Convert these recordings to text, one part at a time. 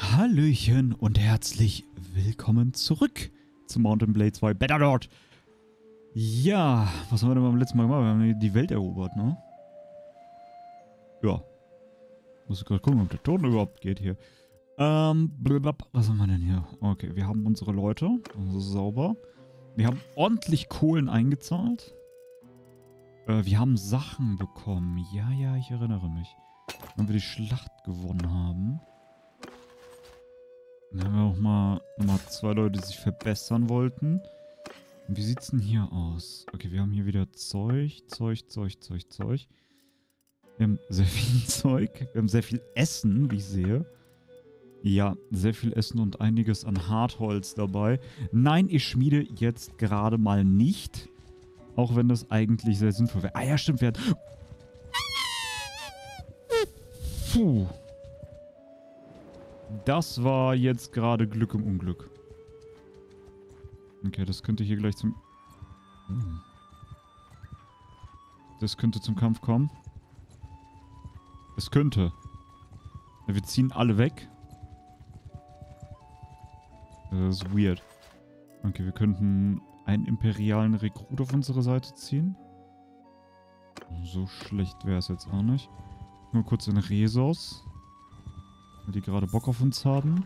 Hallöchen und herzlich willkommen zurück zu Mount & Blade 2 Bannerlord. Ja, was haben wir denn beim letzten Mal gemacht? Wir haben die Welt erobert, ne? Ja. Muss ich gerade gucken, ob der Ton überhaupt geht hier. Blablabla. Was haben wir denn hier? Okay, wir haben unsere Leute. Das ist sauber. Wir haben ordentlich Kohlen eingezahlt. Wir haben Sachen bekommen. Ja, ich erinnere mich. Wenn wir die Schlacht gewonnen haben. Dann haben wir auch mal nochmal 2 Leute, die sich verbessern wollten. Und wie sieht's denn hier aus? Okay, wir haben hier wieder Zeug. Wir haben sehr viel Zeug. Wir haben sehr viel Essen, wie ich sehe. Ja, sehr viel Essen und einiges an Hartholz dabei. Nein, ich schmiede jetzt gerade mal nicht. Auch wenn das eigentlich sehr sinnvoll wäre. Ah ja, stimmt, wir hatten... Puh. Das war jetzt gerade Glück im Unglück. Okay, das könnte hier gleich zum... Das könnte zum Kampf kommen. Es könnte. Wir ziehen alle weg. Das ist weird. Okay, wir könnten einen imperialen Rekrut auf unsere Seite ziehen. So schlecht wäre es jetzt auch nicht. Nur kurz in Resos. Weil die gerade Bock auf uns haben.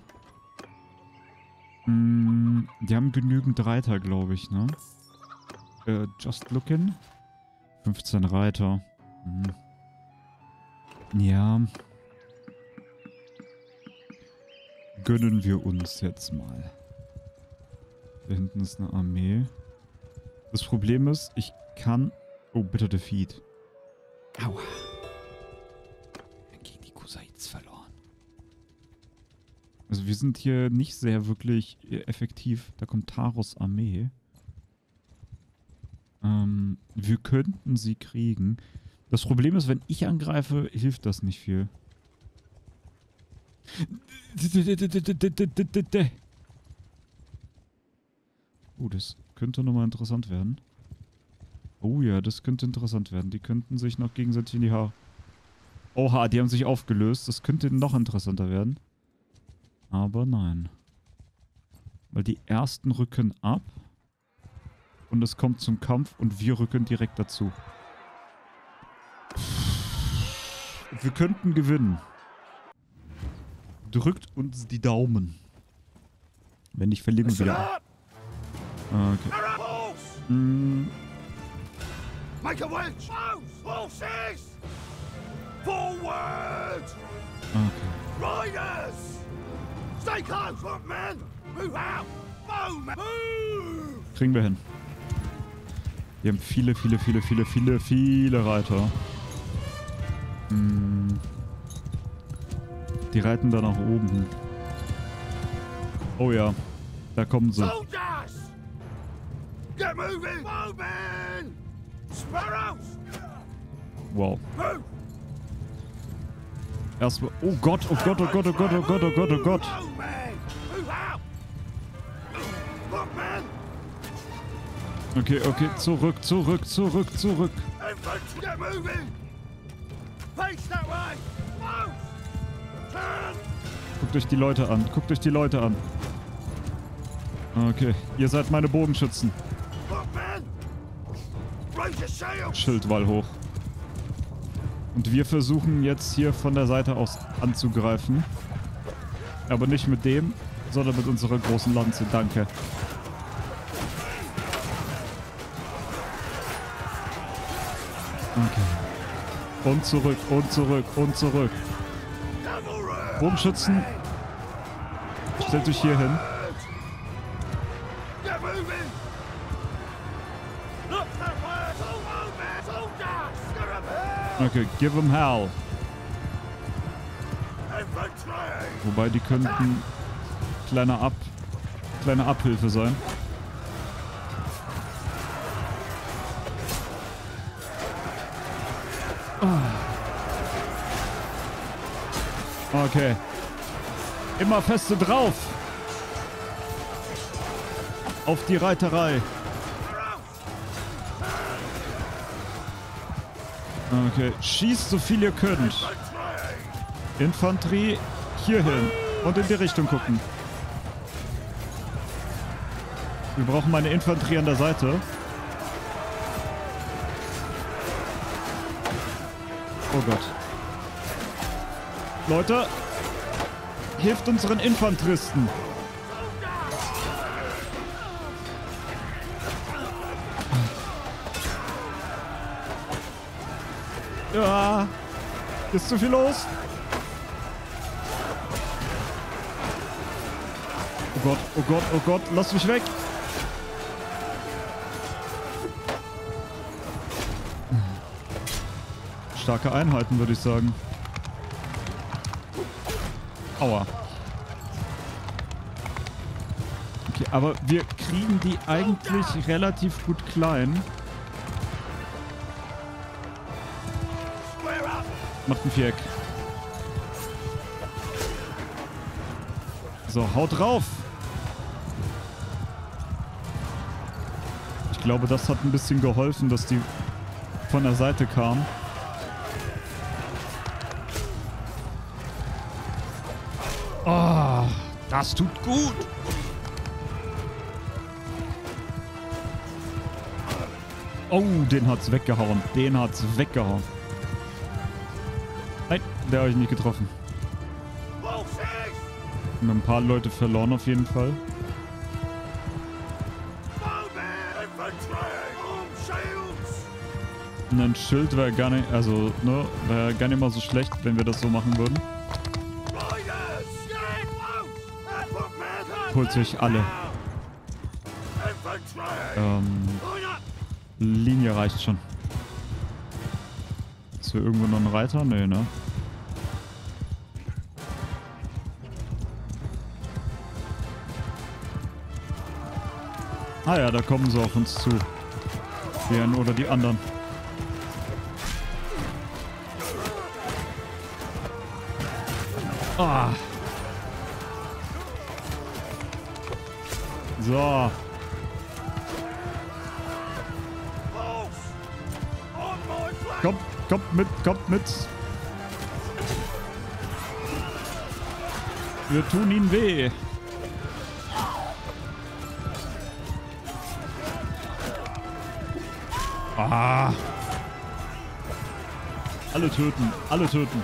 Die haben genügend Reiter, glaube ich, ne? Just looking. 15 Reiter. Ja. Gönnen wir uns jetzt mal. Da hinten ist eine Armee. Das Problem ist, ich kann... Oh, bitter Defeat. Aua. Gegen die Kusaids verloren. Also wir sind hier nicht sehr wirklich effektiv. Da kommt Taros Armee. Wir könnten sie kriegen. Das Problem ist, wenn ich angreife, hilft das nicht viel. Oh, das könnte nochmal interessant werden. Oh ja, das könnte interessant werden. Die könnten sich noch gegenseitig in die Haare... Oha, die haben sich aufgelöst. Das könnte noch interessanter werden. Aber nein. Weil die ersten rücken ab. Und es kommt zum Kampf und wir rücken direkt dazu. Wir könnten gewinnen. Drückt uns die Daumen. Wenn nicht, verlieren wir wieder. Okay. Make a wedge! Horses! Forward! Okay. Riders! Stay close, footmen! Move out! Bowmen! Move! Kriegen wir hin. Wir haben viele Reiter. Die reiten da nach oben. Oh ja, da kommen sie. Soldiers! Get moving! Bowmen! Sparrows! Wow. Move! Erstmal. Oh Gott, oh Gott, oh Gott, oh Gott, oh Gott, oh Gott, oh Gott. Bowmen! Move out! Footmen! Okay, zurück. Infantry! Get moving! Face that way! Close! Turn! Guckt euch die Leute an. Okay, ihr seid meine Bogenschützen. Footmen! Raise your sails! Schildwall hoch. Und wir versuchen jetzt hier von der Seite aus anzugreifen. Aber nicht mit dem, sondern mit unserer großen Lanze. Danke. Okay. Und zurück. Bogenschützen. Stellt euch hier hin. Get moving! Look that way! Soldiers! Get Okay, give them hell. Infantry! Wobei die könnten kleine Abhilfe sein. Okay. Immer feste drauf. Auf die Reiterei. Okay. Schießt so viel ihr könnt. Infanterie hierhin. Und in die Richtung gucken. Wir brauchen meine Infanterie an der Seite. Oh Gott. Leute, hilft unseren Infanteristen. Ja, ist zu viel los. Oh Gott, oh Gott, oh Gott, lass mich weg. Starke Einheiten, würde ich sagen. Aua. Okay, aber wir kriegen die eigentlich relativ gut klein. Macht ein Viereck. So, haut drauf. Ich glaube, das hat ein bisschen geholfen, dass die von der Seite kamen. Oh, das tut gut. Oh, den hat's weggehauen. Den hat's weggehauen. Nein, der habe ich nicht getroffen. Wir haben ein paar Leute verloren auf jeden Fall. Und ein Schild wäre gar nicht, also, ne, wäre gar nicht mal so schlecht, wenn wir das so machen würden. Holt sich alle. Linie reicht schon. Ist hier irgendwo noch ein Reiter? Nee, ne? Ah ja, da kommen sie auf uns zu. Die einen oder die anderen. Ah. So. Kommt mit, kommt mit. Wir tun ihnen weh. Ah. Alle töten, alle töten.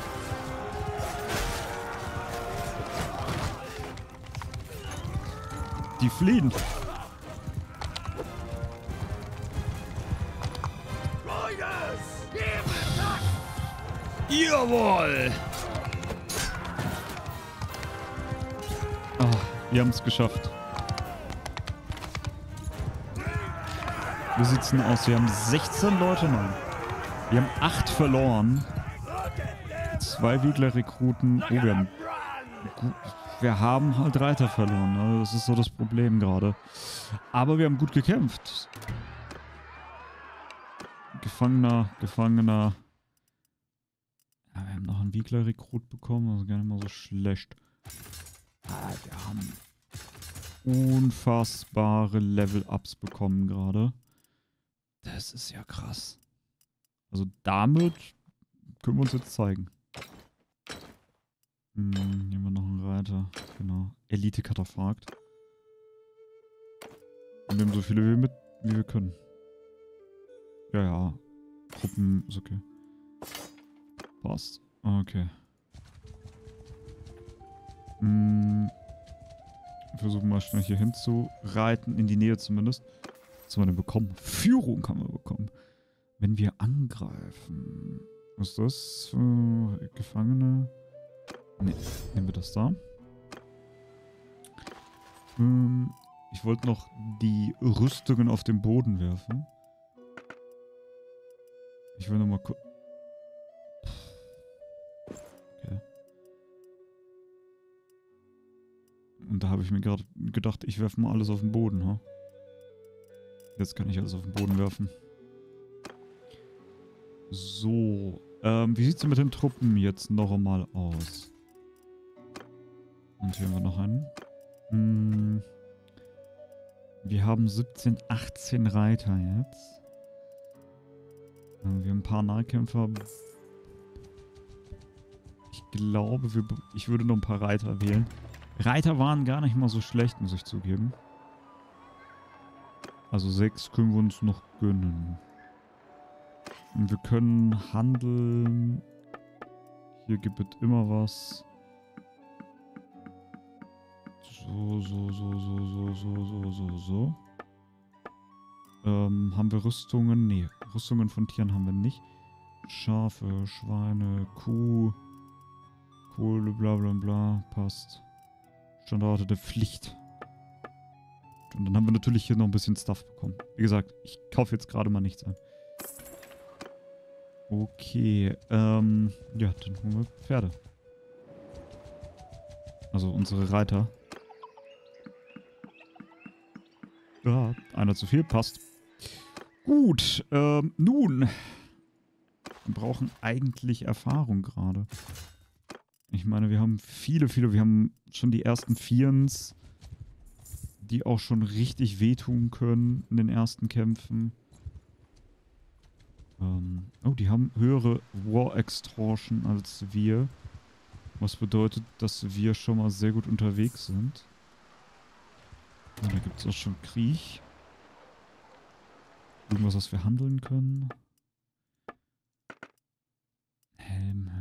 Die fliehen. Jawohl! Ah, wir haben es geschafft. Wie sieht's denn aus? Wir haben 16 Leute noch. Wir haben 8 verloren. 2 Wiegler-Rekruten. Oh, wir haben halt Reiter verloren. Ne? Das ist so das Problem gerade. Aber wir haben gut gekämpft. Gefangener. Ja, wir haben noch einen Wiegler-Rekrut bekommen. Also gar nicht mal so schlecht. Wir haben unfassbare Level-Ups bekommen gerade. Das ist ja krass. Also damit können wir uns jetzt zeigen. Hier haben wir noch einen Reiter. Genau. Elite-Kataphag. Wir nehmen so viele wie wir können. Ja. Truppen ist okay. Passt. Okay. Versuchen mal schnell hier hinzureiten. In die Nähe zumindest. Was haben wir denn bekommen? Führung haben wir bekommen. Wenn wir angreifen. Was ist das? Gefangene. Ne, nehmen wir das da. Ich wollte noch die Rüstungen auf den Boden werfen. Ich will nochmal gucken. Okay. Und da habe ich mir gerade gedacht, ich werfe mal alles auf den Boden, ha? Jetzt kann ich alles auf den Boden werfen. So. Wie sieht es mit den Truppen jetzt noch einmal aus? Und hier haben wir noch einen. Wir haben 17, 18 Reiter jetzt. Wir haben ein paar Nahkämpfer. Ich glaube, ich würde noch ein paar Reiter wählen. Reiter waren gar nicht mal so schlecht, muss ich zugeben. Also 6 können wir uns noch gönnen. Und wir können handeln. Hier gibt es immer was. So. Haben wir Rüstungen? Nee, Rüstungen von Tieren haben wir nicht. Schafe, Schweine, Kuh, Kohle, bla bla bla. Passt. Standarte der Pflicht. Und dann haben wir natürlich hier noch ein bisschen Stuff bekommen. Wie gesagt, ich kaufe jetzt gerade mal nichts an. Okay, ja, dann holen wir Pferde. Also unsere Reiter. Ja, einer zu viel, passt. Gut, nun. Wir brauchen eigentlich Erfahrung gerade. Ich meine, wir haben viele, wir haben schon die ersten Vierens, die auch schon richtig wehtun können in den ersten Kämpfen. Oh, die haben höhere War Extortion als wir. Was bedeutet, dass wir schon mal sehr gut unterwegs sind. Ja, da gibt es auch schon Krieg. Irgendwas, was wir handeln können. Helm.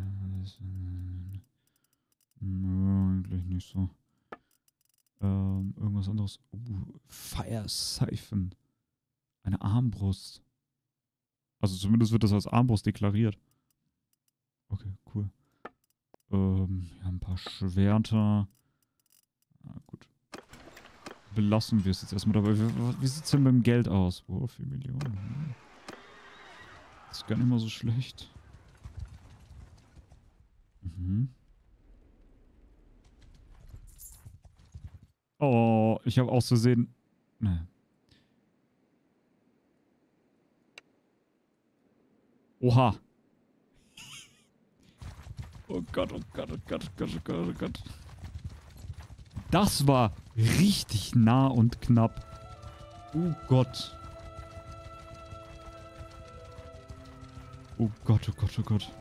Nö, eigentlich nicht so. Irgendwas anderes. Fire Siphon. Eine Armbrust. Also zumindest wird das als Armbrust deklariert. Okay, cool. Wir haben ein paar Schwerter. Gut. Belassen wir es jetzt erstmal dabei. Wie sieht es denn mit dem Geld aus? Oh, 4 Millionen. Das ist gar nicht mal so schlecht. Mhm. Oh, ich habe aus Versehen... Ne. Oha. Oh Gott, oh Gott, oh Gott, oh Gott, oh Gott, oh Gott. Das war richtig nah und knapp. Oh Gott. Oh Gott, oh Gott, oh Gott.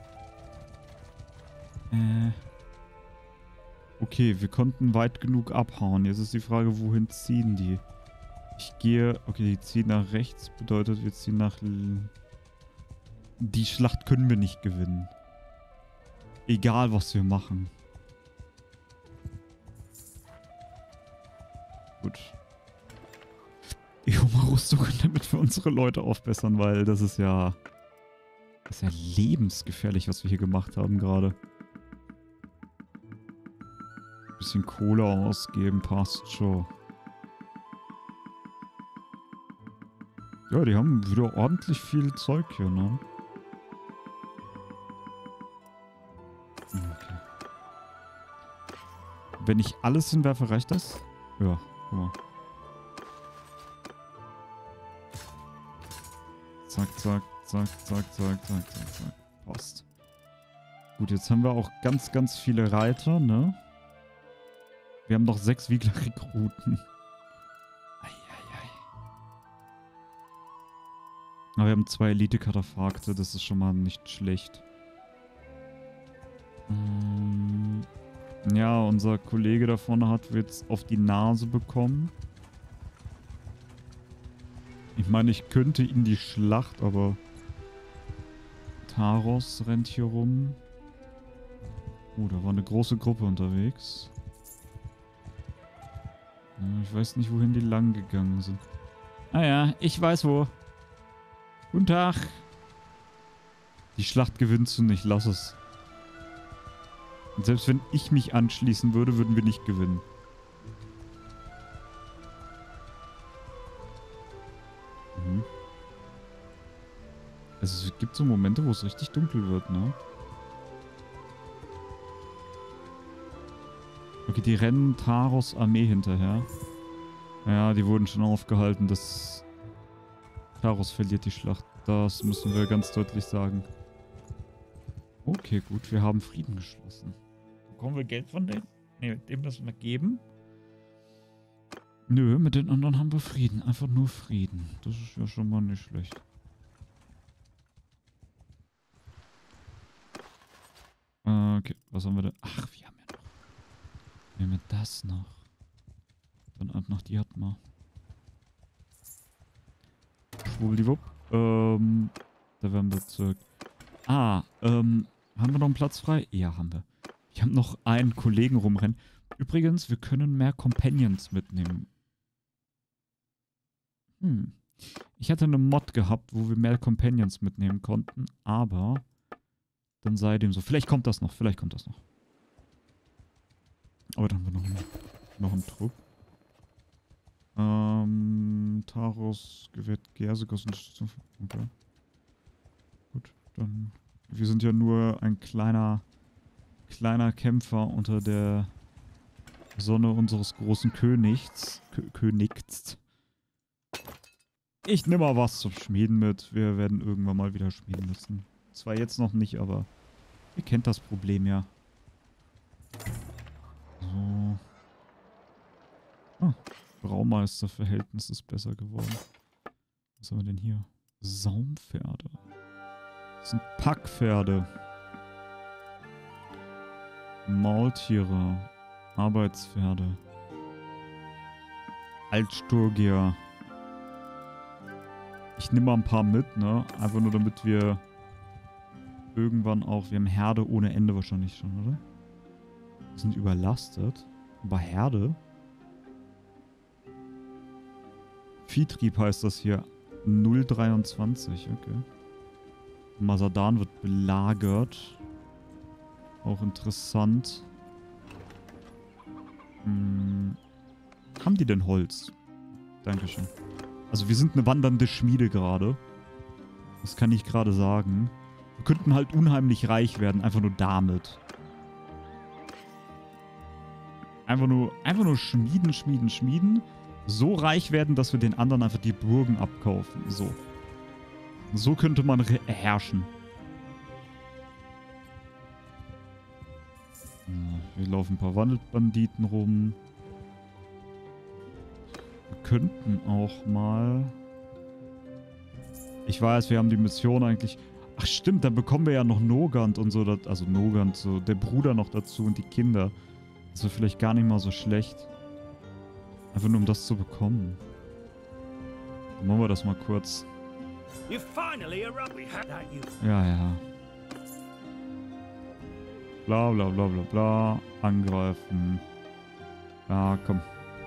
Okay, wir konnten weit genug abhauen. Jetzt ist die Frage, wohin ziehen die? Ich gehe... Okay, die ziehen nach rechts. Bedeutet, wir ziehen nach... Die Schlacht können wir nicht gewinnen. Egal, was wir machen. Gut. Ich hole mal Rüstungen, damit wir unsere Leute aufbessern, weil das ist ja... Das ist ja lebensgefährlich, was wir hier gemacht haben gerade. Bisschen Kohle ausgeben, passt schon. Ja, die haben wieder ordentlich viel Zeug hier, ne? Okay. Wenn ich alles hinwerfe, reicht das? Ja, guck mal. Zack, zack, zack, zack, zack, zack, zack, zack. Passt. Gut, jetzt haben wir auch ganz, ganz viele Reiter, ne? Wir haben noch 6 Wiegler-Rekruten. Aber wir haben 2 Elite-Kataphragte, das ist schon mal nicht schlecht. Ja, unser Kollege da vorne hat jetzt auf die Nase bekommen. Ich meine, ich könnte in die Schlacht, aber... Taros rennt hier rum. Oh, da war eine große Gruppe unterwegs. Ich weiß nicht, wohin die lang gegangen sind. Ah ja, ich weiß wo. Guten Tag. Die Schlacht gewinnst du nicht, lass es. Und selbst wenn ich mich anschließen würde, würden wir nicht gewinnen. Also es gibt so Momente, wo es richtig dunkel wird, ne? Okay, die rennen Taros Armee hinterher. Ja, die wurden schon aufgehalten, dass Taros verliert die Schlacht. Das müssen wir ganz deutlich sagen. Okay, gut, wir haben Frieden geschlossen. Bekommen wir Geld von denen? Ne, dem müssen wir geben. Nö, mit den anderen haben wir Frieden. Einfach nur Frieden. Das ist ja schon mal nicht schlecht. Okay, was haben wir da? Ach, wir haben ja noch. Nehmen wir das noch. Dann ab nach die Atma. Schwubbdiwupp. Da werden wir zurück. Haben wir noch einen Platz frei? Ja, haben wir. Ich habe noch einen Kollegen rumrennen. Übrigens, wir können mehr Companions mitnehmen. Ich hatte eine Mod gehabt, wo wir mehr Companions mitnehmen konnten, aber dann sei dem so. Vielleicht kommt das noch, Aber dann haben wir noch einen Trupp. Taros gewährt Gersegos Unterstützung. Okay. Gut, dann. Wir sind ja nur ein kleiner Kämpfer unter der Sonne unseres großen Königs. Königs. Ich nehme mal was zum Schmieden mit. Wir werden irgendwann mal wieder schmieden müssen. Zwar jetzt noch nicht, aber ihr kennt das Problem ja. So. Braumeisterverhältnis ist besser geworden. Was haben wir denn hier? Saumpferde. Das sind Packpferde. Maultiere. Arbeitspferde. Altsturgier. Ich nehme mal ein paar mit, ne? Einfach nur damit wir irgendwann auch... Wir haben Herde ohne Ende wahrscheinlich schon, oder? Wir sind überlastet. Aber Herde? Viehtrieb heißt das hier. 023, okay. Masadan wird belagert. Auch interessant. Haben die denn Holz? Dankeschön. Also wir sind eine wandernde Schmiede gerade. Das kann ich gerade sagen. Wir könnten halt unheimlich reich werden, einfach nur damit. Einfach nur schmieden. So reich werden, dass wir den anderen einfach die Burgen abkaufen. So könnte man herrschen. Hier laufen ein paar Wandelbanditen rum. Wir könnten auch mal... Ich weiß, wir haben die Mission eigentlich... Ach stimmt, dann bekommen wir ja noch Nogant und so. Also Nogant, so der Bruder noch dazu und die Kinder. Das wäre vielleicht gar nicht mal so schlecht. Einfach nur um das zu bekommen. Dann machen wir das mal kurz. Ja. Bla bla bla bla bla. Angreifen. Ja, komm.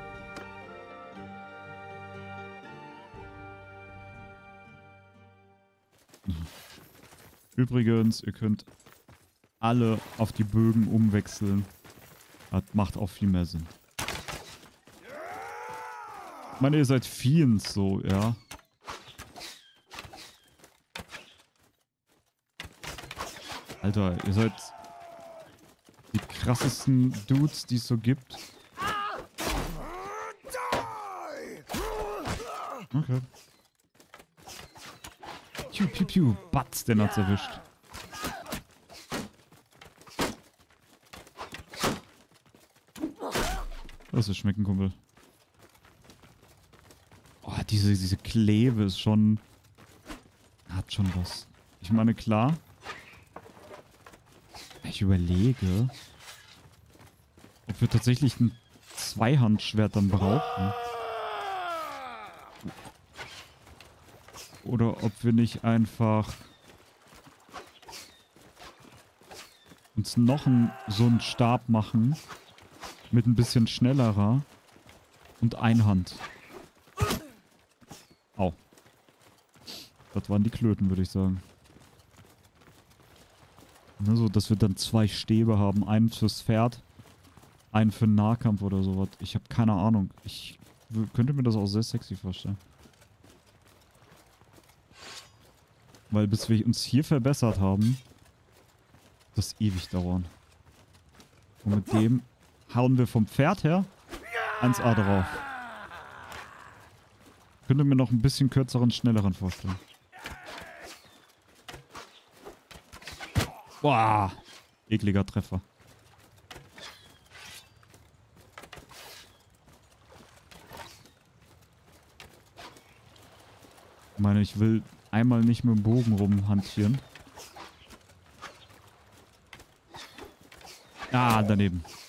Übrigens, ihr könnt alle auf die Bögen umwechseln. Das macht auch viel mehr Sinn. Ich meine, ihr seid Fiends so, ja. Alter, ihr seid die krassesten Dudes, die es so gibt. Okay. Piu, piu, piu. Batz, den hat's erwischt. Lass es schmecken, Kumpel. Oh, diese Kleve ist schon... Hat schon was. Ich meine, klar. Ich überlege, ob wir tatsächlich ein Zweihandschwert dann brauchen. Oder ob wir nicht einfach uns noch so einen Stab machen mit ein bisschen schnellerer und Einhand. Au. Das waren die Klöten, würde ich sagen. Also, dass wir dann 2 Stäbe haben. Einen fürs Pferd, einen für den Nahkampf oder sowas. Ich habe keine Ahnung. Ich könnte mir das auch sehr sexy vorstellen. Weil bis wir uns hier verbessert haben, das ewig dauern. Und mit dem hauen wir vom Pferd her 1A drauf. Könnte mir noch ein bisschen kürzeren, schnelleren vorstellen. Boah, ekliger Treffer. Ich meine, ich will einmal nicht mit dem Bogen rumhantieren. Ah, daneben.